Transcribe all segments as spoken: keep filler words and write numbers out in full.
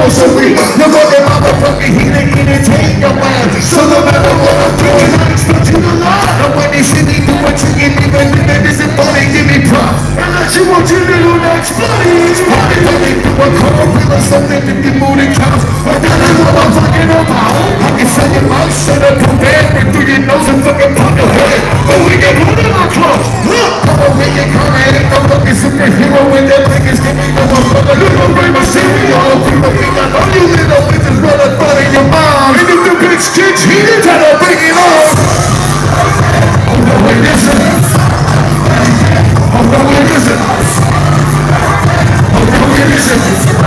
sorcery. You're gonna motherfucking heat and entertain your mind. So no matter what I'm doing, I expect you to lie. And when they see me do what you get, even if it isn't funny, give me props. Unless you want your little next buddy. Party running through a car, feel or something if you move the counts. But that is what I'm fucking about. I can sell your mouth, shut up, come back, and through your nose and fucking pop your head. But we get put in my clothes. Look, I'm a wicked car, I ain't no fucking superhero when that niggas give me no motherfucker. You gon' bring my cereal. People think I know you little bitches run up front of your mom. And if the bitch gets heated, try to bring it on. Oh no, wait, listen. Oh no, wait, listen. Oh no, wait, listen.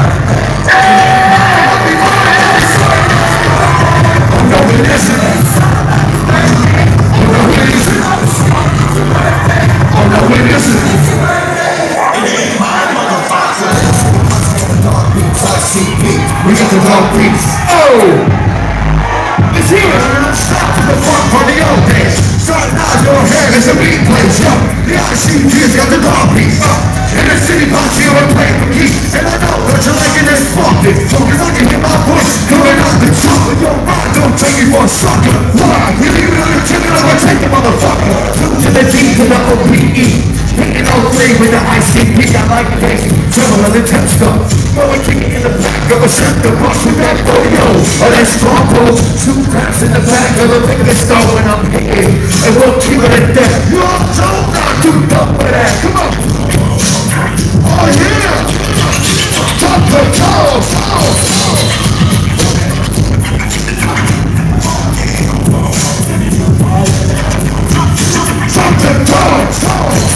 Oh no, wait, listen. Oh no, wait, listen. Oh no, wait, listen. I C P, we got the dog beats. Oh! It's here! Stop to the front for the old days. Start now, your hair is a beat place, yo. The I C P's got the dog beats, uh. And the city box here and play for keys. And I know what you're liking is fucked it. So cause I can hear my voice coming out the top of your mind. Don't take me for a sucker. Why? You leave it on your chicken, I'm gonna take the motherfucker. Two to the D to the O P E. Hitting all three with the I C P, I like this. Trouble on the temp stuff. Going kicking in the back of a shut the bus with that polio. Oh, that's stronghold. Two taps in the back of a bigger stone when I'm hitting. And we'll keep it at that. You're so not too dumb for that. Come on. Oh, yeah. Top to toe. Top to toe.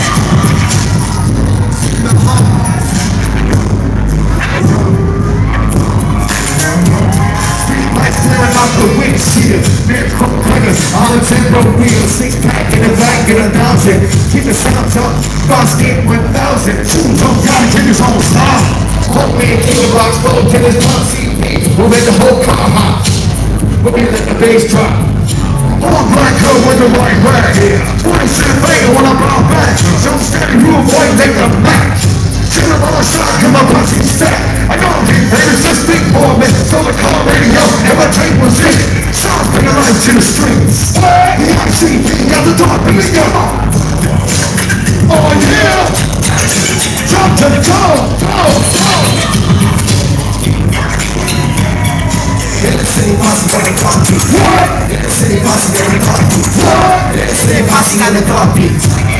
The windshield, miracle clickers, all the tempo wheels, six pack in the back of the thousand. Keep the sounds up, boss get one thousand. Shoes on, gotta keep his whole style. Hold me in the box, roll till it's one C P. We'll make the whole car hot. We'll be let the bass drop. All black girl with the white rag, yeah. twenty-seven finger when I bounce back. So steady, you avoid, take the match. Chillin' on the side, cause my pussy stack. I know these haters just think for me. So the car radio, and my tape was in. Sounds bring a life to the streets. The I C P got the dog beat, come on. Oh yeah! Drop to the toe, toe, toe. In the city, posse got the dog beat. What? In the city, posse got the dog beat. What? In the city, posse got the dog beat.